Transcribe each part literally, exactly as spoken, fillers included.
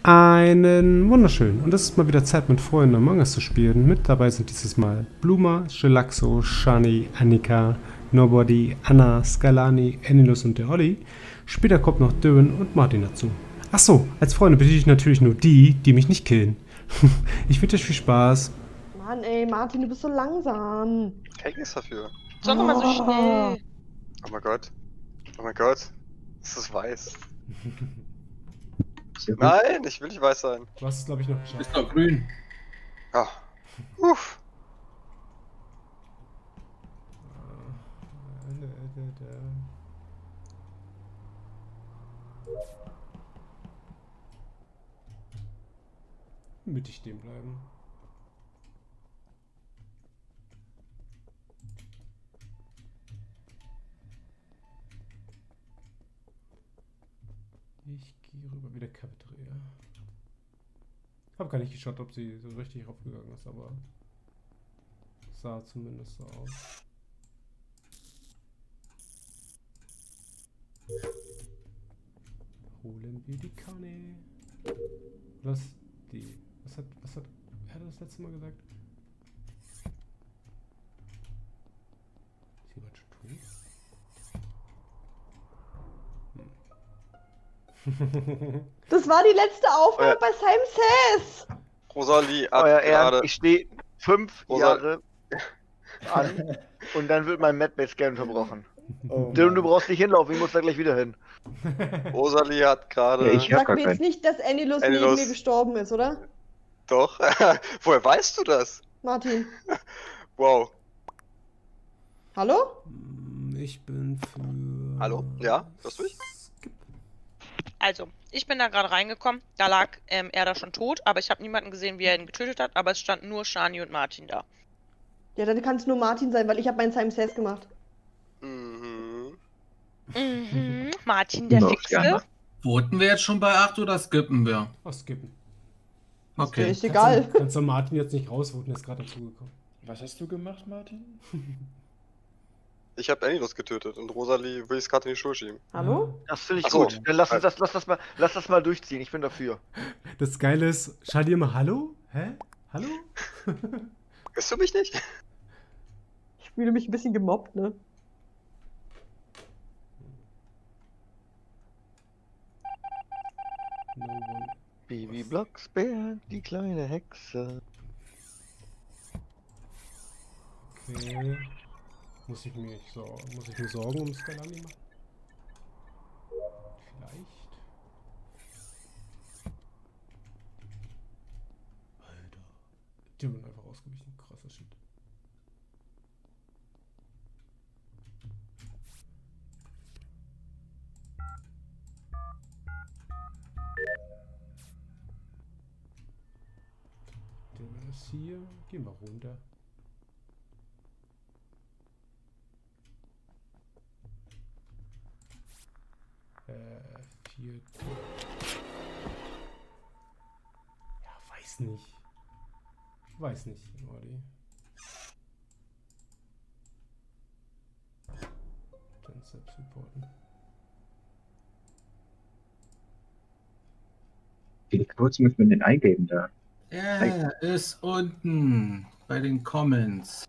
Einen wunderschönen. Und es ist mal wieder Zeit, mit Freunden Among Us zu spielen. Mit dabei sind dieses Mal Bluma, Gelaxo, Shani, Annika, Nobody, Anna, Scalani, Enilus und der Olli. Später kommt noch Dylan und Martin dazu. Achso, als Freunde bitte ich natürlich nur die, die mich nicht killen. Ich wünsche euch viel Spaß. Mann, ey, Martin, du bist so langsam. Kein nichts dafür. Sag doch mal so schnell. Oh mein Gott. Oh mein Gott. Es ist weiß. Nein, ich will nicht weiß sein. Du hast es, glaube ich, noch geschafft. Ist doch grün. Ah. Uff. Mittig stehen bleiben. Ich gehe rüber wieder Cafeteria. Hab gar nicht geschaut, ob sie so richtig raufgegangen ist, aber sah zumindest so aus. Holen wir die Kanne. Was die? Was hat was hat wer hat das letzte Mal gesagt? Ist jemand schon tot? Das war die letzte Aufnahme Euer- bei Simon Says. Rosalie hat Euer Ehren, gerade. ich stehe fünf Rosa- Jahre an und dann wird mein Madbase-Scan verbrochen. Oh, Dylan, du brauchst nicht hinlaufen, ich muss da gleich wieder hin. Rosalie hat gerade. Ja, ich hab Sag gar mir jetzt keinen. nicht, dass Enilus neben Enilus. mir gestorben ist, oder? Doch. Woher weißt du das? Martin. Wow. Hallo? Ich bin für. Hallo? Ja? Hörst du mich? Skip. Also, ich bin da gerade reingekommen. Da lag ähm, er da schon tot, aber ich habe niemanden gesehen, wie er ihn getötet hat. Aber es stand nur Shani und Martin da. Ja, dann kann es nur Martin sein, weil ich habe meinen Simon Says gemacht. Mhm. Mhm. Martin, der Noch Fixe. gerne. Voten wir jetzt schon bei acht oder skippen wir? Oh, skippen. Okay. Ist egal. Kannst du, kannst du Martin jetzt nicht rausvoten, er ist gerade dazugekommen. Was hast du gemacht, Martin? Ich habe Enilus getötet und Rosalie will ich es gerade in die Schule schieben. Hallo? Das finde ich Ach so. gut. Dann lass uns das, lass das mal, lass das mal durchziehen. Ich bin dafür. Das Geile ist, schau dir mal Hallo? Hä? Hallo? Hörst du mich nicht? Ich fühle mich ein bisschen gemobbt, ne? No one. Baby Blocksberg, die kleine Hexe. Okay. Muss ich mir so, muss ich mir Sorgen um Scalani machen? Vielleicht. Alter. Die sind einfach ausgewichen. Krasser Shit. Der ist hier. Gehen wir runter. Äh, vier. Ja, weiß nicht. Weiß nicht, Olli. Dann selbst reporten. Die Codes müssen wir denn eingeben da. Er ist unten bei den Comments.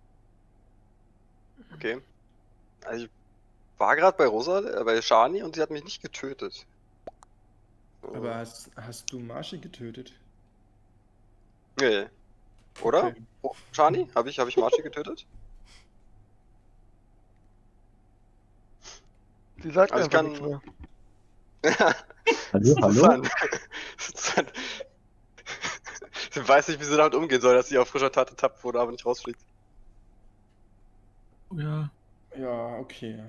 Okay. Also ich war gerade bei Rosa, äh, bei Shani und sie hat mich nicht getötet. So. Aber hast, hast du Marschi getötet? Nee. Oder? Okay. Oh, Shani? Habe ich, hab ich Marci getötet? Sie sagt Also ich einfach kann- nichts mehr. Hallo, hallo? Susan. Susan. Ich weiß nicht, wie sie damit umgehen soll, dass sie auf frischer Tat ertappt wurde, aber nicht rausfliegt. Ja. Ja, okay.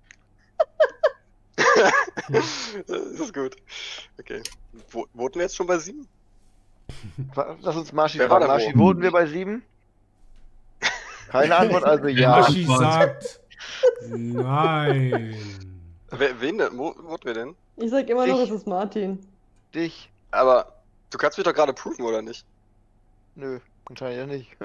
Das ist gut. Okay. Wo, voten wir jetzt schon bei sieben? Lass uns Marschi Wer war fragen. da Marschi, wo? wurden wir bei sieben? Keine Antwort, also ja. Yoshi sagt nein. Wer, wen denn? Wo voten wir denn? Ich sag immer noch, Ich- es ist Martin. Dich? Aber du kannst mich doch gerade proven, oder nicht? Nö, anscheinend ja nicht.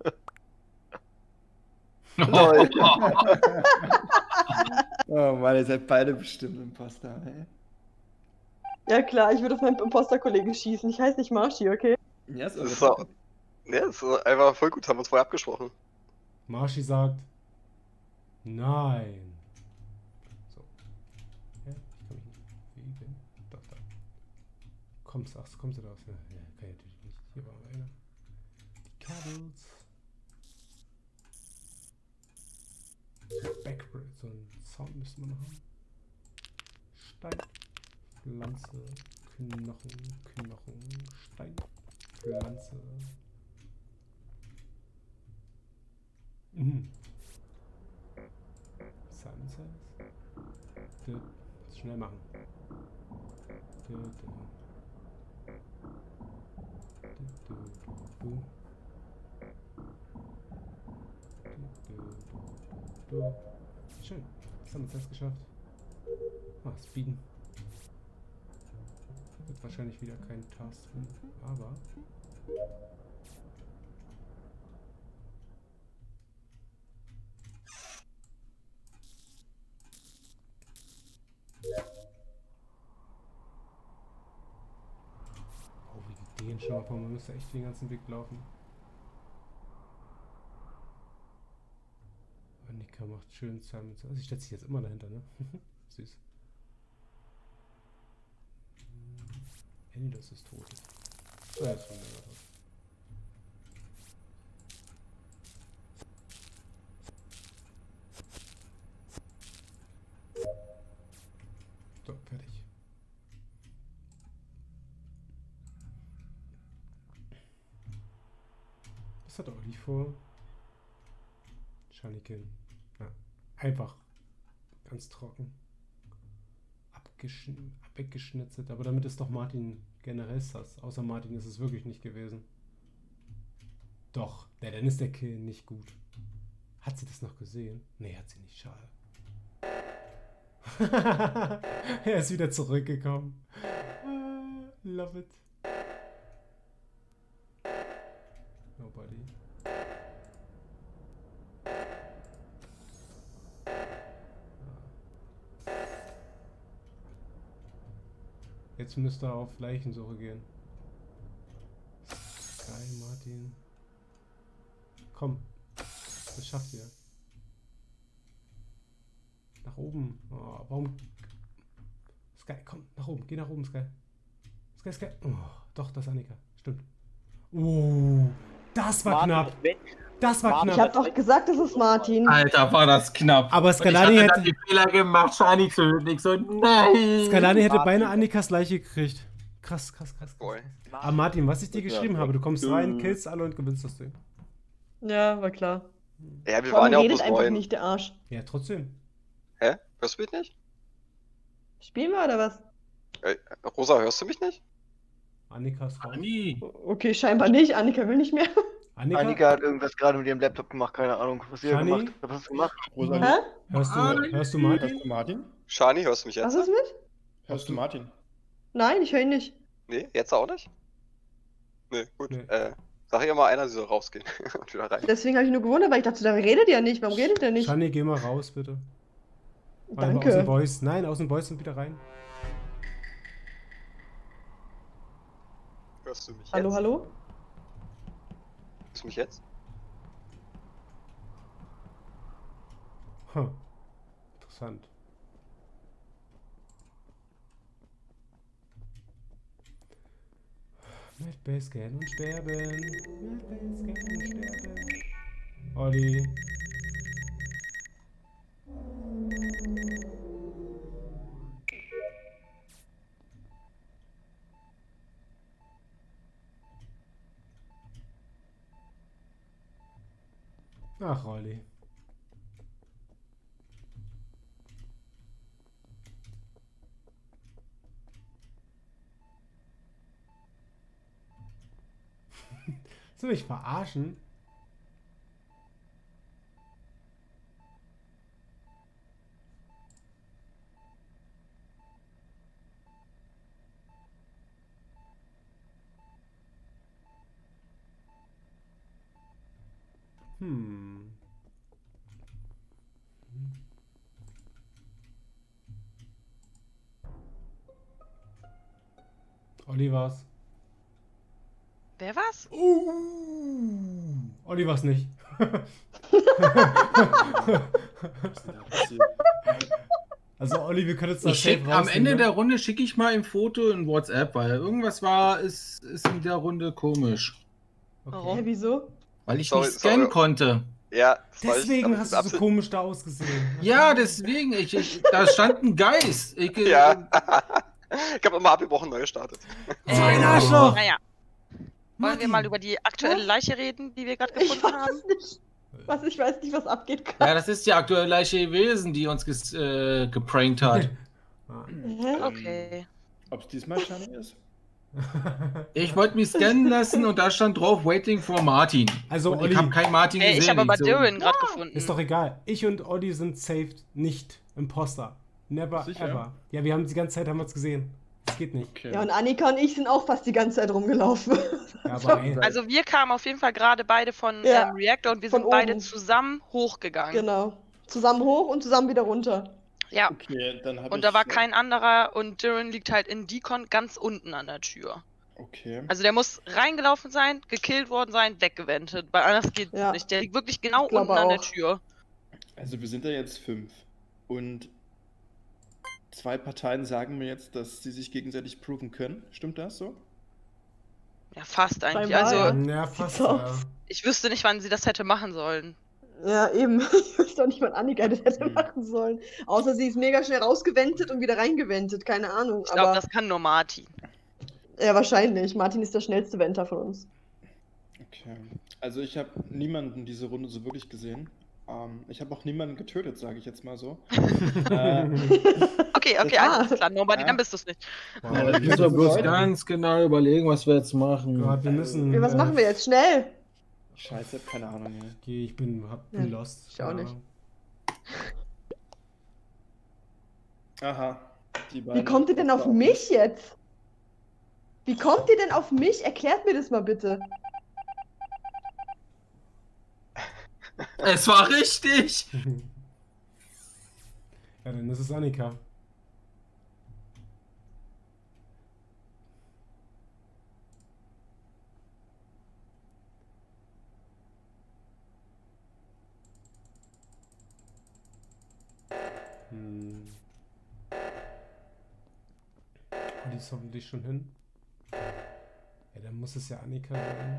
Lol. Oh Mann, ihr seid beide bestimmt Imposter, ey. Ja klar, ich würde auf meinen Imposter-Kollegen schießen. Ich heiße nicht Marschi, okay? Ja, ist Das ist, aber so, ja, das ist einfach voll gut, haben wir uns vorher abgesprochen. Marschi sagt nein. So. Ja, ich kann mich nicht bewegen. Doch, da. Kommst, ach, kommst du da aus? Ja, ja, kann ich natürlich nicht. Hier war einer. Die Kabels. Backbridge, so ein Sound müsste man noch haben. Stein, Pflanze, Knochen, Knochen, Stein, Pflanze. Mhm. Simon Says. Du, schnell machen. Du, du. Du, du, du. Du, du. Schön. Das haben wir jetzt geschafft. Ah, Speeden. Wird wahrscheinlich wieder kein Task finden, aber. Oh, wie die Ideen schon mal vor, man müsste echt den ganzen Weg laufen. Annika macht schön Simon. Also ich setze sich jetzt immer dahinter, ne? Süß. Endos ist tot. So, jetzt schon länger tot. So, fertig. Was hat Olli vor? Shaniken. Ja, einfach ganz trocken. Abgeschn weggeschnitzelt. Aber damit ist doch Martin generell sass. Außer Martin ist es wirklich nicht gewesen. Doch, ja, dann ist der Kill nicht gut. Hat sie das noch gesehen? Nee, hat sie nicht. Schade. Er ist wieder zurückgekommen. Love it. Nobody. Jetzt müsste er auf Leichensuche gehen. Geil, Martin. Komm. Das schafft ihr. Nach oben. Oh, warum? Sky, komm, nach oben. Geh nach oben, Sky. Sky, Sky. Oh, doch, das ist Annika. Stimmt. Oh, das war knapp. Das war Ich knapp. hab doch gesagt, das ist Martin. Alter, war das knapp. Aber Und ich Skalani hatte dann hätte, die Fehler gemacht, Shani zu hören. Ich so, nein. Skalani hätte beinahe Annikas Leiche gekriegt. Krass, krass, krass. krass. Boy. Aber Martin, was ich dir geschrieben habe, du kommst rein, killst alle und gewinnst das Ding. Ja, war klar. Ja, wir Vor allem waren ja auch redet bloß einfach neun. nicht, der Arsch. Ja, trotzdem. Hä? Hörst du mich nicht? Spielen wir oder was? Äh, Rosa, hörst du mich nicht? Annikas raus. Shani. Okay, scheinbar nicht. Annika will nicht mehr. Annika, Annika hat irgendwas gerade mit ihrem Laptop gemacht, keine Ahnung, was sie da Shani? gemacht hat. Was hast du gemacht? Rosa, Hä? hörst du, Martin. hörst du hörst Martin? du Martin? Shani, hörst du mich Was jetzt? ist mit? Hörst du Martin? Nein, ich höre ihn nicht. Nee, jetzt auch nicht? Nee, gut. Nee. Äh, sag ihr mal einer, sie soll rausgehen und wieder rein. Deswegen habe ich nur gewundert, weil ich dachte, da redet ihr nicht. Warum redet ihr nicht? Shani, geh mal raus, bitte. Einfach aus dem Danke. Voice. Nein, aus dem Voice und wieder rein. Hörst du mich Hallo, jetzt? hallo? Hörst du mich jetzt? Hm. Interessant. Mit Base scannen und sterben. Mit Base scannen und sterben. Olli. Ach, Olli. Soll mich verarschen? Hm. Olli war's. Wer war's? Uh, Olli war's nicht. Also Olli, wir können jetzt das Ich schick, safe am rausnehmen, Ende ne? der Runde schicke ich mal ein Foto in WhatsApp, weil irgendwas war, ist, ist in der Runde komisch. Warum? Hä, wieso? Weil ich Sorry, nicht scannen sorry. konnte. Ja, das war ich- Deswegen aber hast das du ist so komisch da ausgesehen. Ja, deswegen, ich, ich, da stand ein Geist. Ich, äh, Ja. Ich habe immer abgebrochen, neu gestartet. So ein Arschloch! Naja. Wollen wir Martin. mal über die aktuelle Leiche reden, die wir gerade Ich gefunden haben? weiß nicht. Was, ich weiß nicht, was abgeht. Ja, das ist die aktuelle Leiche gewesen, die uns ges, äh, geprankt hat. Hä? Okay. Ob es diesmal Shani ist? Ich wollte mich scannen lassen und da stand drauf Waiting for Martin. Also, und Olli. ich habe keinen Martin Ey, gesehen. ich habe aber so- Darren gerade gefunden. Ist doch egal. Ich und Olli sind saved nicht Imposter. Never Sicher? ever. Ja, wir haben die ganze Zeit haben wir's gesehen. Das geht nicht. Okay. Ja, und Annika und ich sind auch fast die ganze Zeit rumgelaufen. Ja, aber ey, Also wir kamen auf jeden Fall gerade beide von Ja, ähm, Reactor und wir von sind beide oben. zusammen hochgegangen. Genau. Zusammen hoch und zusammen wieder runter. Ja. Okay, dann habe ich... Und da war kein anderer und Darren liegt halt in Decon ganz unten an der Tür. Okay. Also der muss reingelaufen sein, gekillt worden sein, weggewendet. Weil anders geht Ja. nicht. Der liegt wirklich genau Ich glaube unten an der auch. Tür. Also wir sind da jetzt fünf. Und zwei Parteien sagen mir jetzt, dass sie sich gegenseitig proven können. Stimmt das so? Ja, fast eigentlich. Scheinbar, Also ja. ja, fast. Sieht's Ja. aus. ich wüsste nicht, wann sie das hätte machen sollen. Ja, eben. Ich wüsste auch nicht, wann Annika das hätte Hm. machen sollen. Außer sie ist mega schnell rausgewendet und wieder reingewendet. Keine Ahnung. Ich glaube, Aber das kann nur Martin. ja, wahrscheinlich. Martin ist der schnellste Venter von uns. Okay. Also ich habe niemanden diese Runde so wirklich gesehen. Ähm, ich habe auch niemanden getötet, sage ich jetzt mal so. äh, Okay, okay, Ah. alles klar. Nobody, Ja. dann bist du es nicht. Wow. Ja, Ja, wir das müssen ist bloß Leute. ganz genau überlegen, was wir jetzt machen. Gott, wir müssen. Was äh, machen wir jetzt? Schnell! Scheiße, hab keine Ahnung. Ey. Okay, ich bin, hab, bin Ja, lost. ich auch Keine nicht. Ahnung. Aha. Die Wie beiden kommt ihr denn auf Opfer mich jetzt? Wie kommt ihr denn auf mich? Erklärt mir das mal bitte. Es war richtig! Ja, dann ist es Annika. Hm. Die ist hoffentlich schon hin. Ja, dann muss es ja Annika sein.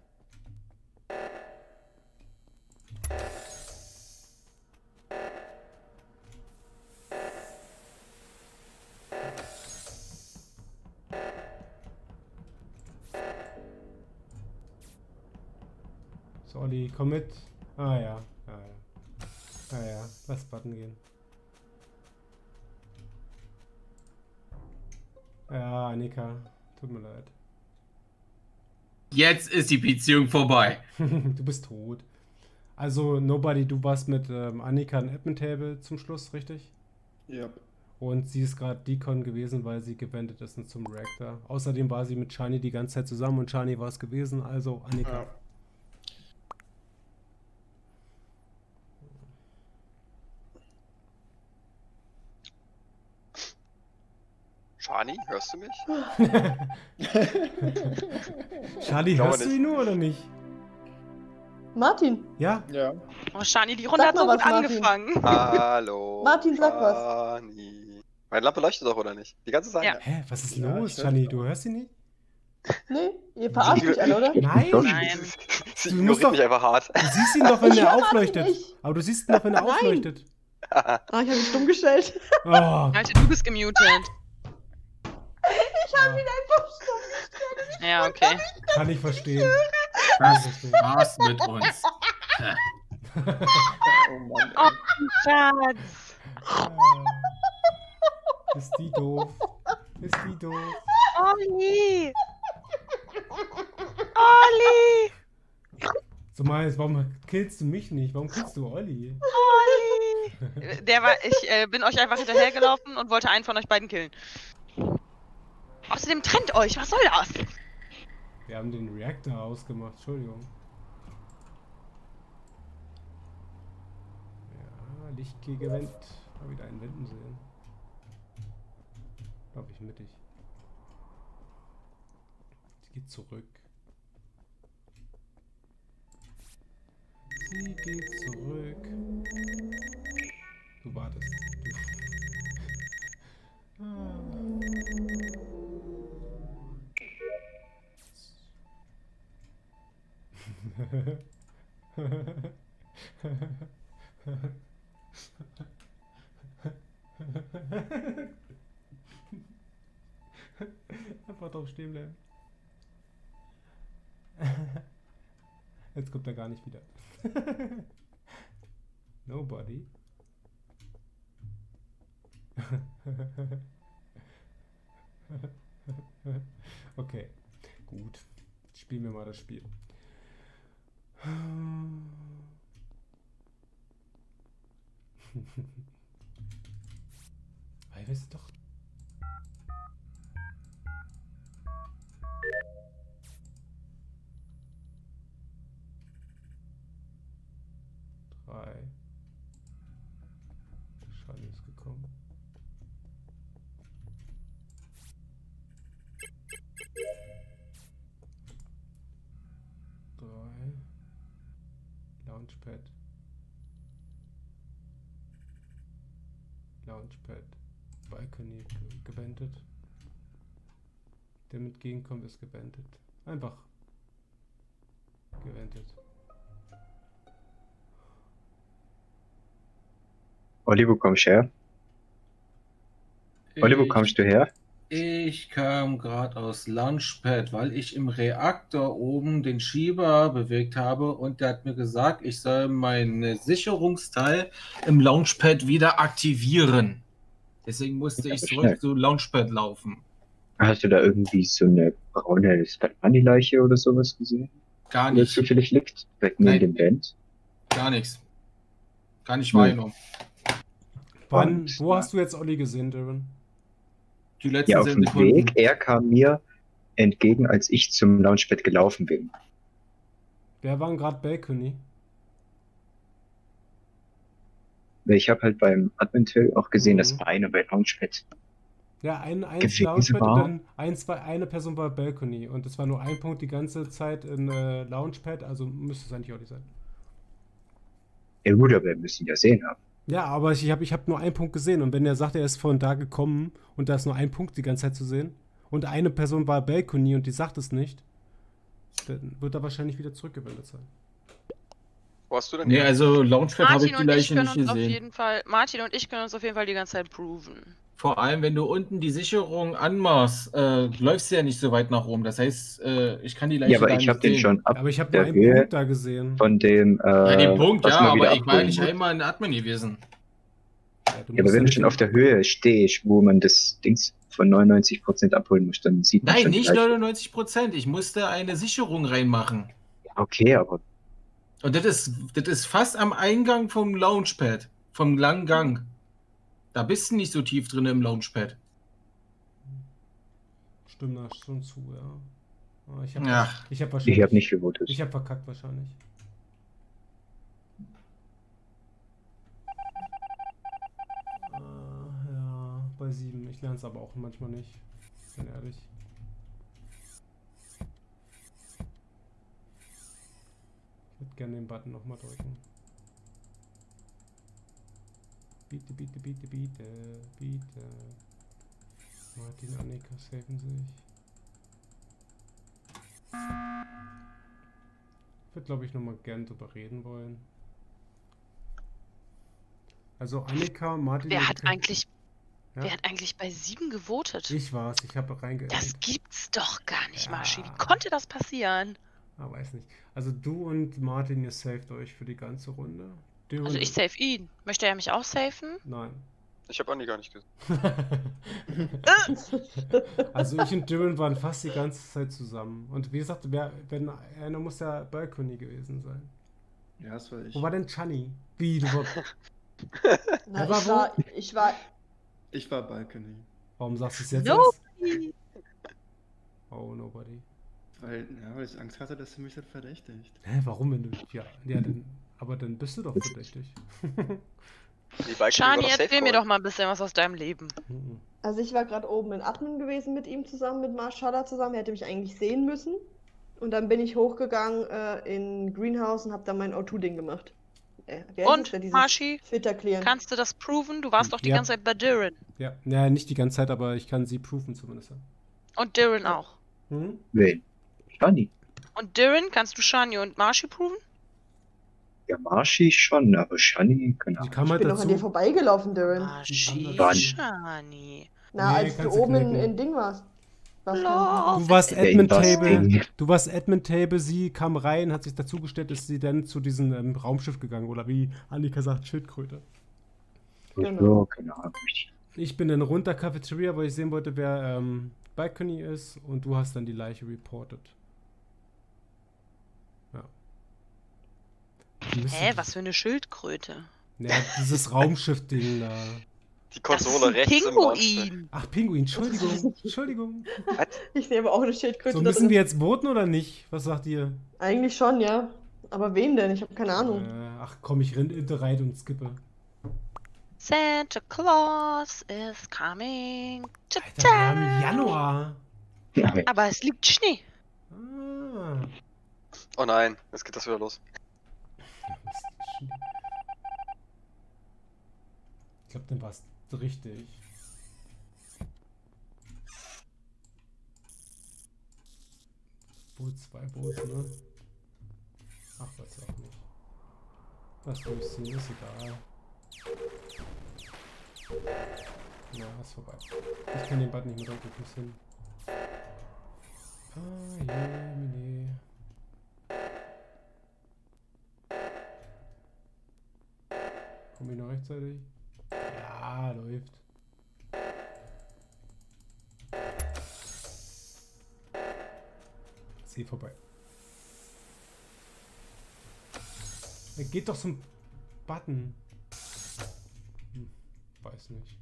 So, Olli, komm mit. Ah ja, ah ja. Ah ja, lass Button gehen. Ja, Annika, tut mir leid. Jetzt ist die Beziehung vorbei. Du bist tot. Also, Nobody, du warst mit ähm, Annika im Admin Table zum Schluss, richtig? Ja. Und sie ist gerade Decon gewesen, weil sie gewendet ist zum Reactor. Außerdem war sie mit Shani die ganze Zeit zusammen und Shani war es gewesen, also Annika. Ja. Shani, hörst du mich? Shani, glaube hörst du nicht. ihn nur oder nicht? Martin, Ja? Ja. Oh, Shani, die Runde Sag hat mal so gut was, Martin. angefangen. Hallo. Martin, sag was. Shani. Meine Lampe leuchtet doch, oder nicht? Die ganze Zeit. Ja. Hä, was ist Ja, los, ich hör Shani? dich Du auch. hörst ihn nicht? nee, ihr verarscht mich alle, oder? Nein! Nein. Sie Du musst ignoriert doch- mich einfach hart. Du siehst ihn doch, wenn Ich er hör Martin aufleuchtet. nicht. Aber du siehst ihn doch, wenn er Nein. aufleuchtet. Ah, ich habe ihn stumm gestellt. Oh. Alter, du bist gemutet. Ich habe ihn einfach stumm gestellt. Ja, okay. Kann ich verstehen. Was war's mit uns? Oh Mann. Oh, Ey. Schatz. Ah. Ist die doof. Ist die doof. Olli. Olli. So mal, warum killst du mich nicht? Warum killst du Olli? Olli. Der war, ich äh, bin euch einfach hinterhergelaufen und wollte einen von euch beiden killen. Außerdem trennt euch, was soll das? Wir haben den Reactor ausgemacht, Entschuldigung. Ja, Lichtkegel Vent. Mal wieder einen Wenden sehen. Glaube ich mittig. geht zurück. Sie geht zurück. Du wartest. Du. Ah. Einfach drauf stehen bleiben. Jetzt kommt er gar nicht wieder. Nobody. Okay, gut. Spielen wir mal das Spiel. Ich weiß doch. Drei. Shani ist gekommen. Drei. Launchpad. Launchpad. Balcony gebandet. Der mit entgegenkommt, ist gebandet. Einfach gebandet. Olli, wo kommst du her? Olli, wo kommst du her? Ich kam gerade aus Launchpad, weil ich im Reaktor oben den Schieber bewegt habe und der hat mir gesagt, ich soll mein Sicherungsteil im Launchpad wieder aktivieren. Deswegen musste ich zurück zu Launchpad laufen. Hast du da irgendwie so eine braune Skalani-Leiche oder sowas gesehen? Gar Die nicht. zufällig liegt? Direkt neben dem Band? Gar nichts. Gar nicht wahrgenommen. Wann, wo hast du jetzt Olli gesehen, Darren? Die letzten Ja, auf zehn dem Sekunden. Weg. Er kam mir entgegen, als ich zum Launchpad gelaufen bin. Wer war gerade Balcony? Ich habe halt beim Admin-Till auch gesehen, Mhm. dass eine bei Launchpad Ja, ein, eins gewesen Launchpad war. und dann ein, zwei, eine Person bei Balcony. Und es war nur ein Punkt die ganze Zeit in äh, Launchpad, also müsste es eigentlich Olli sein. Ja gut, aber wir müssen ja sehen haben. Ja, aber ich habe ich hab nur einen Punkt gesehen. Und wenn er sagt, er ist von da gekommen und da ist nur ein Punkt die ganze Zeit zu sehen und eine Person war Balcony und die sagt es nicht, dann wird er wahrscheinlich wieder zurückgewendet sein. Wo hast du denn Nee, her? also Launchpad habe ich Martin die und ich Leiche können nicht uns auf gesehen. jeden Fall, Martin und ich können uns auf jeden Fall die ganze Zeit proven. Vor allem, wenn du unten die Sicherung anmachst, äh, läufst du ja nicht so weit nach oben. Das heißt, äh, ich kann die Leiche Ja, aber gar ich nicht habe den sehen. schon ab Aber ich habe nur der einen Höhe Punkt da gesehen. von dem, äh, Ja, den Punkt, was ja, man wieder aber ich war abholen nicht muss. einmal in Admin gewesen. Ja, du Ja, aber musst wenn du mit schon dem- auf der Höhe stehst, wo man das Dings von neunundneunzig Prozent abholen muss, dann sieht man Nein, schon die nicht Leiche. neunundneunzig Prozent. Ich musste eine Sicherung reinmachen. Okay, aber Und das ist, das ist fast am Eingang vom Launchpad, vom langen Gang. Da bist du nicht so tief drin im Launchpad. Stimmt da schon zu, ja. Ah, Ich habe Ach. ich hab wahrscheinlich. ich habe nicht gewotet. Ich habe verkackt wahrscheinlich. Ah, ja, bei sieben. Ich lerne es aber auch manchmal nicht. Bin ehrlich. Ich würde gerne den Button nochmal drücken. Bitte, bitte, bitte, bitte, bitte. Martin, Annika, helfen sich. Ich würde, glaube ich, nochmal gern drüber reden wollen. Also Annika, Martin... Wer und hat Ke- eigentlich, Ja? wer hat eigentlich bei sieben gewotet? Ich war's, ich habe reinge... Das gibt's doch gar nicht, Ja. Marschi. Wie konnte das passieren? Ah, weiß nicht. Also du und Martin, ihr saved euch für die ganze Runde. Du Also und- ich save ihn. Möchte er mich auch safen? Nein. Ich habe Andi gar nicht gesehen. Also ich und Dylan waren fast die ganze Zeit zusammen. Und wie gesagt, wer, wenn einer muss ja Balcony gewesen sein. Ja, das war ich. Wo war denn Chani? Wie, du war... Na, Aber ich, wo- war, ich war. Ich war Balcony. Warum sagst du es jetzt Nobody. erst? Oh, nobody. Weil, ja, weil ich Angst hatte, dass sie mich dann verdächtigt. Hä, warum, wenn du... Ja, ja dann, aber dann bist du doch verdächtig. Die Balcony war Shani, doch safe erzähl mir call. doch mal ein bisschen was aus deinem Leben. Mhm. Also ich war gerade oben in Admin gewesen mit ihm zusammen, mit Marshala zusammen. Er hätte mich eigentlich sehen müssen. Und dann bin ich hochgegangen äh, in Greenhouse und habe dann mein O zwei Ding gemacht. Äh, wer ist es Und, denn, dieses Marschi, Filter clearen? kannst du das proven? Du warst doch die Ja. ganze Zeit bei Durin. Ja, ja, nicht die ganze Zeit, aber ich kann sie proven zumindest. Und Durin auch. Hm? Wen? Shani. Und Durin, kannst du Shani und Marschi proven? Ja, Marschi schon, aber Shani, keine Die Ahnung. kam Ich halt bin doch an dir dazu. vorbeigelaufen, Darren. Marschi, Wann? Shani. Na, Nee, als du kannst du oben in, knicken. in Ding warst. warst Lol. Du warst Ja, Admin was Table. Ding? Du warst Admin Table, sie kam rein, hat sich dazugestellt, ist sie dann zu diesem ähm, Raumschiff gegangen. Oder wie Annika sagt, Schildkröte. Genau. So, keine Ahnung. Ich bin dann runter Cafeteria, weil ich sehen wollte, wer ähm, Balcony ist. Und du hast dann die Leiche reported. Ja. Wir müssen- Hä, was für eine Schildkröte? Ja, dieses Raumschiff-Ding da. Die Das ist Konsole ein rechts im Launchpad. Pinguin. Ach, Pinguin, Entschuldigung. Entschuldigung. Ich sehe aber auch eine Schildkröte So, da müssen drin. wir jetzt voten oder nicht? Was sagt ihr? Eigentlich schon, ja. Aber wen denn? Ich habe keine Ahnung. Äh, ach komm, ich renn hinter rein und skippe. Santa Claus is coming to Alter, wir haben town. Januar. Ja, Aber es liegt Schnee. Ah. Oh nein, jetzt geht das wieder los. Ich glaube, dann war es richtig. Boot zwei Boot, ne? Ach, weiß auch nicht. Das durchziehen, ist egal. Na, ist vorbei. Ich kann den Button nicht mehr drücken, ich muss hin. Ah, je, nee. Komm ich noch rechtzeitig? Ja, läuft. See vorbei. Er geht doch zum Button. Hm, weiß nicht.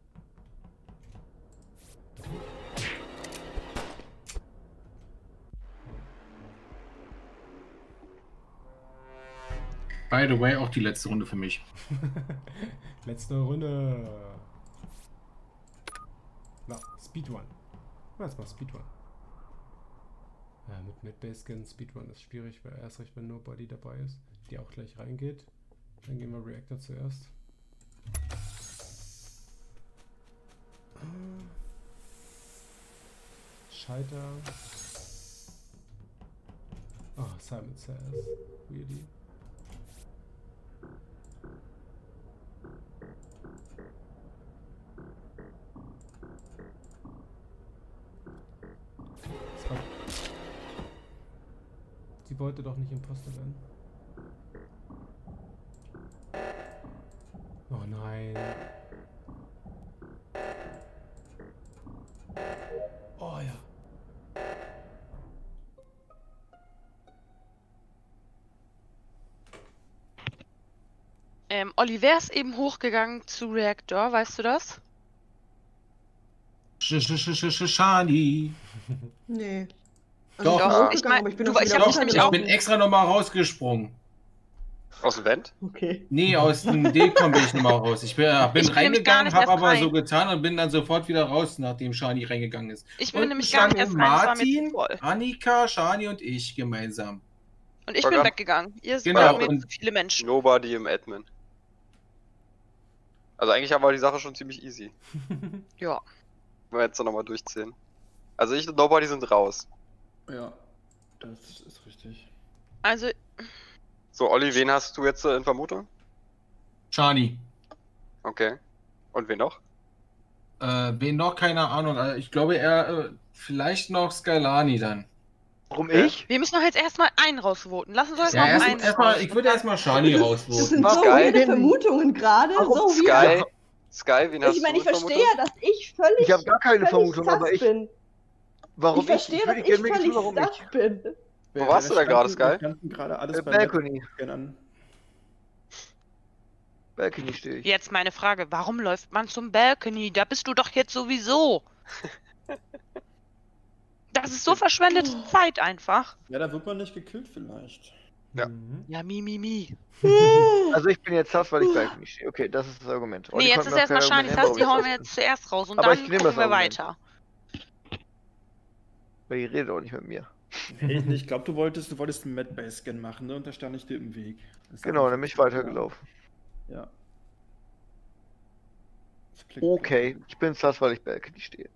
By the way, auch die letzte Runde für mich. Letzte Runde. Na, Speedrun. Jetzt mal Speedrun. Ja, mit Mid-Base-Scan Speedrun ist schwierig, weil erst recht, wenn Nobody dabei ist, die auch gleich reingeht. Dann gehen wir Reactor zuerst. Schalter. Oh, Simon Says. Really? Das war- Sie wollte doch nicht Imposter werden. Oh nein. Oh ja. Ähm, Oliver ist eben hochgegangen zu Reaktor, weißt du das? Sch sch sch sch sch Shani. Nee. Doch, ich bin ah. hochgegangen, Ich mein, aber ich bin du- auch ich wieder hab dich Doch, nämlich ich auch- bin extra nochmal rausgesprungen. Aus dem Vent? Okay. Nee, aus dem Decom bin ich nochmal raus. Ich bin, bin Ich bin nämlich gar reingegangen, nicht habe erst aber rein. so getan und bin dann sofort wieder raus, nachdem Shani reingegangen ist. Ich bin Und nämlich gar nicht erst standen rein, das war mir Martin, zu voll. Annika, Shani und ich gemeinsam. Und ich War bin gar- weggegangen. Ihr Genau, waren mir und- zu viele Menschen. Nobody im Admin. Also eigentlich war die Sache schon ziemlich easy. Ja. Wenn wir jetzt nochmal durchzählen. Also ich und Nobody sind raus. Ja, das ist richtig. Also, So, Olli, wen hast du jetzt äh, in Vermutung? Shani. Okay. Und wen noch? Äh, wen noch? Keine Ahnung. Also ich glaube, er äh, vielleicht noch Skylani dann. Warum Ja. ich? wir müssen doch jetzt erstmal einen rausvoten. Lassen Sie uns Ja, mal erst, einen erst mal, raus. ich würde erstmal Shani Das rausvoten. sind Was so geil? weirde Vermutungen gerade. So Sky, weird. Sky, wen hast Ich meine, du ich in verstehe ja, Vermutung? dass ich völlig, Ich habe gar keine völlig Vermutung, aber sus ich. bin. Warum Ich ich? verstehe, dass würde ich gerne wissen, völlig warum sus ich. bin. Wo warst du denn gerade, Sky? Wir standen gerade alles Äh, bei Balcony. Netzwerken an. Balcony stehe ich. Jetzt meine Frage, warum läuft man zum Balcony? Da bist du doch jetzt sowieso. Das ist so verschwendete Zeit einfach. Ja, da wird man nicht gekillt vielleicht. Ja. Mhm. Ja, mi, mi, mi. Also ich bin jetzt Sass, weil ich bei Alchemy stehe. Okay, das ist das Argument. Nee, jetzt ist erstmal Shani Sass, die hauen wir jetzt zuerst raus und Aber ich dann nehme gucken das wir Argument. weiter. Weil ihr redet auch nicht mit mir. Hey, ich glaube, du wolltest, du wolltest einen Mad-Base-Scan machen, ne? Und da stand ich dir im Weg. Das hat Genau, mich dann bin ich verzogen. weitergelaufen. Ja. Das klingt Okay, plausibel. ich bin Sass, weil ich bei Alchemy stehe.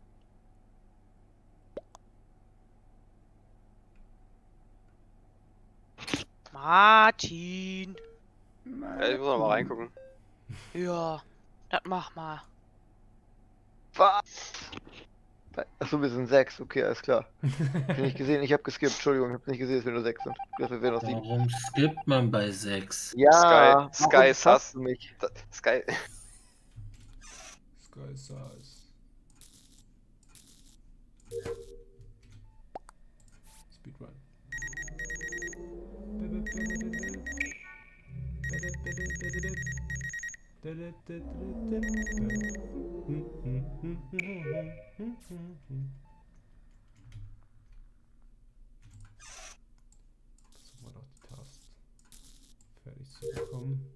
Martin. Ja, ich muss noch mal reingucken. Ja, das mach mal. Was? Achso, wir sind sechs, okay, alles klar. Ich hab nicht gesehen, ich habe geskippt, Entschuldigung, ich habe nicht gesehen, dass wir nur sechs sind. Ich dachte, wir wären noch sieben. Warum skippt man bei sechs? Ja, Sky, Sky warum Sass. hasst du mich? Da- Sky. Sky Size. Speedrun. Versuchen wir doch die Tasten fertig zu bekommen.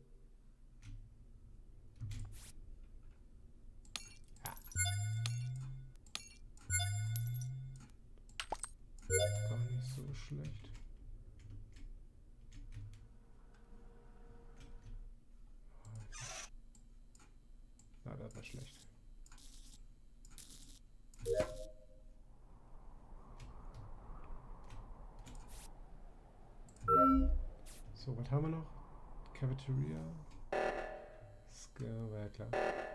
Gar nicht so schlecht. Na, das war schlecht. So, was haben wir noch? Cafeteria. Ska, war ja klar.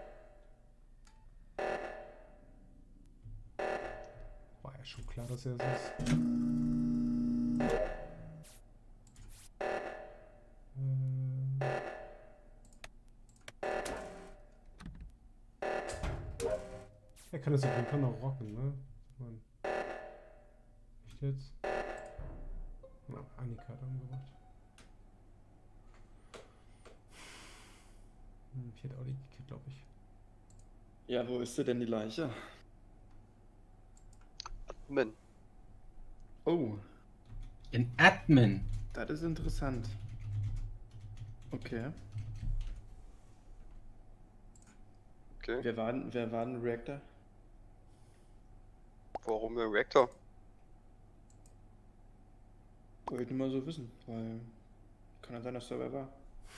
War ja schon klar, dass er es ist. Ähm. Er kann das auf jeden Fall noch rocken, ne? Mann. Echt jetzt? Na, Annika hat umgebracht. Hm, ich hätte Olli gekillt, glaube ich. Ja, wo ist sie denn die Leiche? Min. Oh, In Admin. das ist interessant. Okay. Okay. Wer war, denn- wer war denn Reactor? Warum im Reactor? Wollte ich nur mal so wissen, weil kann ja sein, dass der wer war.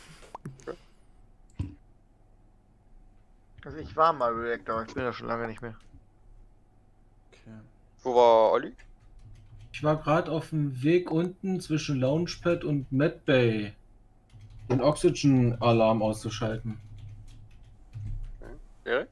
Also ich war mal Reactor, aber ich bin ja schon lange nicht mehr. Okay. Wo war Olli? Ich war gerade auf dem Weg unten zwischen Launchpad und Medbay, den Oxygen-Alarm auszuschalten. Erik?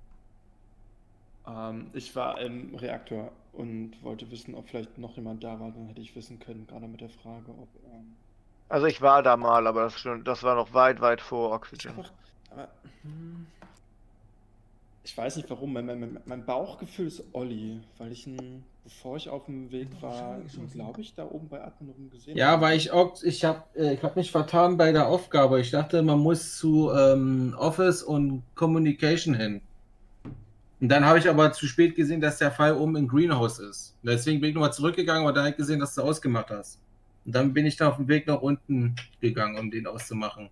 Ähm, ich war im Reaktor und wollte wissen, ob vielleicht noch jemand da war, dann hätte ich wissen können, gerade mit der Frage, ob. Ähm, Also ich war da mal, aber das, schon, das war noch weit, weit vor Oxygen. einfach, aber. Hm, ich weiß nicht warum, mein, mein, mein Bauchgefühl ist Olli, weil ich ihn, bevor ich auf dem Weg war, glaube ich, da oben bei Admin rum gesehen Ja, habe. weil ich auch, ich habe äh, ich hab mich vertan bei der Aufgabe. Ich dachte, man muss zu ähm, Office und Communication hin. Und dann habe ich aber zu spät gesehen, dass der Fall oben im Greenhouse ist. Und deswegen bin ich nochmal zurückgegangen, aber dann habe ich gesehen, dass du ausgemacht hast. Und dann bin ich dann auf dem Weg nach unten gegangen, um den auszumachen.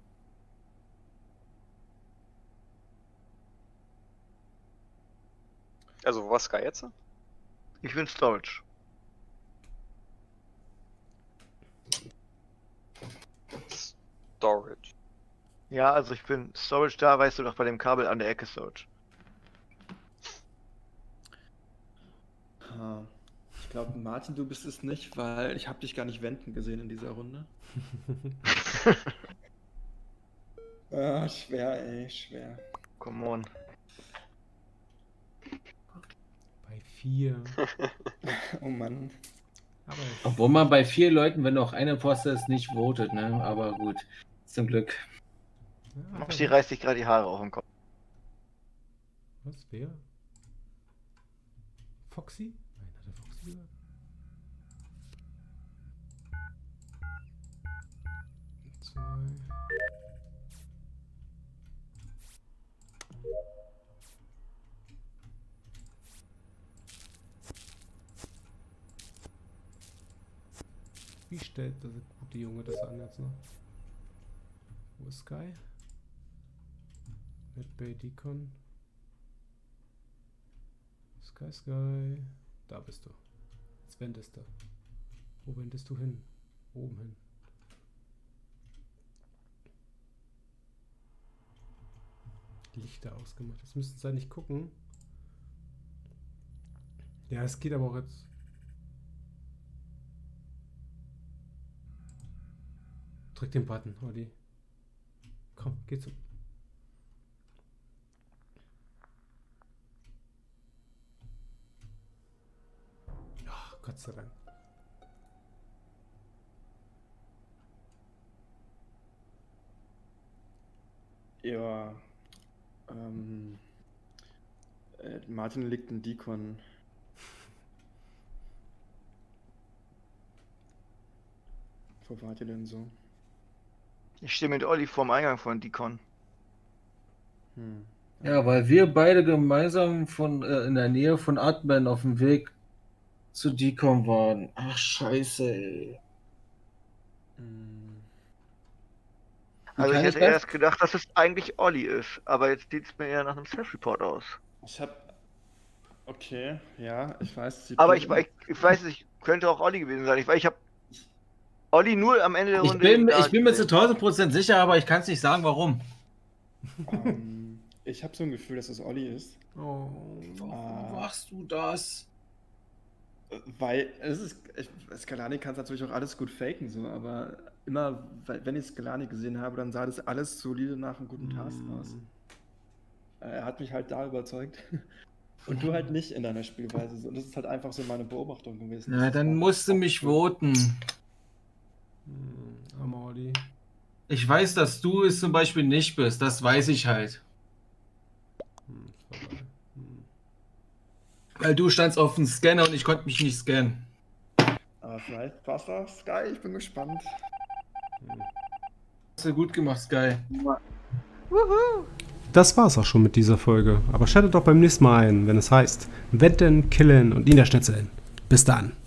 Also, wo war Sky jetzt? Ich bin Storage. Storage. Ja, also ich bin Storage da, weißt du doch, bei dem Kabel an der Ecke Storage. Ah, ich glaube, Martin, du bist es nicht, weil ich habe dich gar nicht wenden gesehen in dieser Runde. Ah, schwer, ey, schwer. Come on. Bei vier. Oh Mann. Aber Obwohl man bei vier Leuten, wenn noch eine Imposter ist, nicht votet, ne? Aber gut, zum Glück. ja, Mopsi reißt sich gerade die Haare auf den Kopf. was? Wer? Foxy? Nein, hat er Foxy gesagt? Zwei. Wie stellt der gute Junge das an jetzt noch? Wo ist Sky? Mit Bay Deacon. Sky, Sky. Da bist du. Jetzt wendest du. Wo wendest du hin? Oben hin. Lichter ausgemacht. Das müssten sie nicht gucken. Ja, es geht aber auch jetzt. Drück den Button, Olli. Komm, geh zu. Ach, Gott sei Dank. Ja. Ähm, äh, Martin legt einen Deacon. Wo wart ihr denn so? Ich stehe mit Olli vorm Eingang von Deacon. Hm. Ja, weil wir beide gemeinsam von äh, in der Nähe von Admin auf dem Weg zu Deacon waren. Ach, scheiße, ey. Hm. Also ich kann hätte ich das? erst gedacht, dass es eigentlich Olli ist, aber jetzt sieht es mir eher nach einem Self-Report aus. Ich hab. Okay, ja, ich weiß. sie- Aber ich, ich, ich weiß nicht, könnte auch Olli gewesen sein. Ich, weil ich habe Olli nur am Ende der Ich Runde. bin, da ich bin mir zu gesehen. tausend Prozent sicher, aber ich kann es nicht sagen, warum. ähm, ich habe so ein Gefühl, dass es Olli ist. Oh. Warum machst du das? Weil es ist. Ich, Skalani kann es natürlich auch alles gut faken, so, aber immer, weil- wenn ich Skalani gesehen habe, dann sah das alles solide nach einem guten Task aus. Er hat mich halt da überzeugt. Und du halt nicht in deiner Spielweise. So, und das ist halt einfach so meine Beobachtung gewesen. Na, Das dann war- musst du mich voten. Hm, armer Olli. Ich weiß, dass du es zum Beispiel nicht bist. Das weiß ich halt. Hm, ist vorbei. Hm. Weil du standst auf dem Scanner und ich konnte mich nicht scannen. Aber vielleicht passt das. Sky, ich bin gespannt. Hast du gut gemacht, Sky. Wuhu! Das war's auch schon mit dieser Folge. Aber schaltet doch beim nächsten Mal ein, wenn es heißt Wetten, Killen und Niederschnitzeln. Bis dann.